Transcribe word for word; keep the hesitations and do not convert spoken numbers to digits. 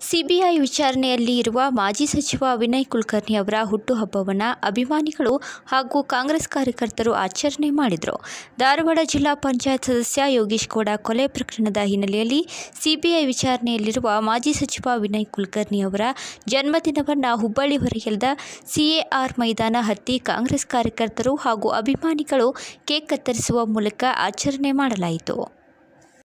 CBI ವಿಚಾರಣೆಯಲ್ಲಿ ಇರುವ ಮಾಜಿ ಸಚಿವ ವಿನಯ್ ಕುಲಕರ್ಣಿ ಅವರ ಹುಟ್ಟುಹಬ್ಬವನ್ನು ಅಭಿಮಾನಿಗಳು ಹಾಗೂ ಕಾಂಗ್ರೆಸ್ ಕಾರ್ಯಕರ್ತರು ಆಚರಣೆ ಮಾಡಿದರು. ಧಾರವಾಡ ಜಿಲ್ಲಾ ಪಂಚಾಯತ್ ಸದಸ್ಯ ಯೋಗೀಶ್ ಗೌಡ ಕೊಲೆ ಪ್ರಕರಣದ ಹಿನ್ನೆಲೆಯಲ್ಲಿ ಸಿಬಿಐ ವಿಚಾರಣೆಯಲ್ಲಿರುವ ಮಾಜಿ ಸಚಿವ ವಿನಯ್ ಕುಲಕರ್ಣಿ ಅವರ ಜನ್ಮದಿನವನ್ನು ಹುಬ್ಬಳ್ಳಿ ಹೊರವಲಯದ ಸಿಎಆರ್ ಮೈದಾನ ಹತ್ತಿ ಕಾಂಗ್ರೆಸ್ ಕಾರ್ಯಕರ್ತರು ಹಾಗೂ ಅಭಿಮಾನಿಗಳು ಕೇಕ್ ಕತ್ತರಿಸುವ ಮೂಲಕ ಆಚರಣೆ ಮಾಡಲಾಯಿತು.